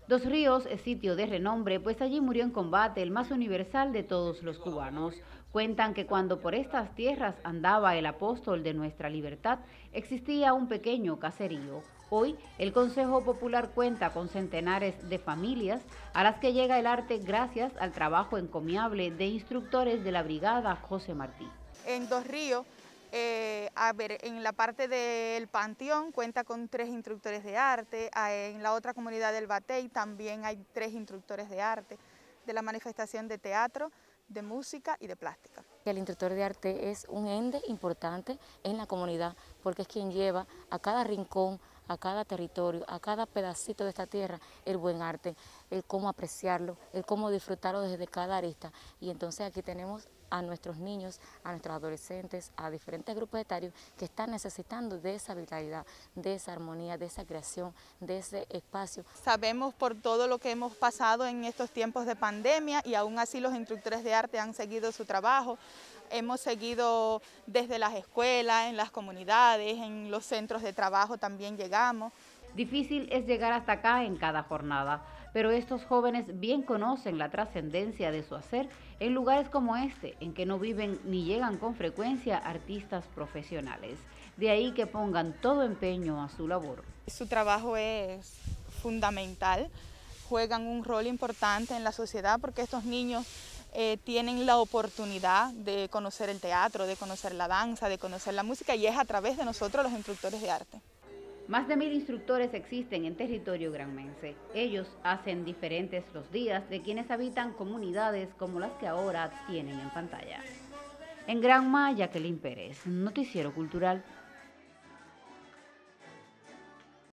Dos Ríos es sitio de renombre, pues allí murió en combate el más universal de todos los cubanos. Cuentan que cuando por estas tierras andaba el apóstol de nuestra libertad, existía un pequeño caserío. Hoy, el Consejo Popular cuenta con centenares de familias a las que llega el arte gracias al trabajo encomiable de instructores de la Brigada José Martí. En Dos Ríos, en la parte del Panteón cuenta con 3 instructores de arte, en la otra comunidad del Batey también hay 3 instructores de arte, de la manifestación de teatro, de música y de plástica. El instructor de arte es un ente importante en la comunidad porque es quien lleva a cada rincón, a cada territorio, a cada pedacito de esta tierra el buen arte, el cómo apreciarlo, el cómo disfrutarlo desde cada arista. Y entonces aquí tenemos a nuestros niños, a nuestros adolescentes, a diferentes grupos etarios que están necesitando de esa vitalidad, de esa armonía, de esa creación, de ese espacio. Sabemos por todo lo que hemos pasado en estos tiempos de pandemia y aún así los instructores de arte han seguido su trabajo. Hemos seguido desde las escuelas, en las comunidades, en los centros de trabajo también llegamos. Difícil es llegar hasta acá en cada jornada, pero estos jóvenes bien conocen la trascendencia de su hacer en lugares como este, en que no viven ni llegan con frecuencia artistas profesionales. De ahí que pongan todo empeño a su labor. Su trabajo es fundamental, juegan un rol importante en la sociedad porque estos niños tienen la oportunidad de conocer el teatro, de conocer la danza, de conocer la música y es a través de nosotros los instructores de arte. Más de 1000 instructores existen en territorio granmense. Ellos hacen diferentes los días de quienes habitan comunidades como las que ahora tienen en pantalla. En Granma, Jacqueline Pérez, Noticiero Cultural.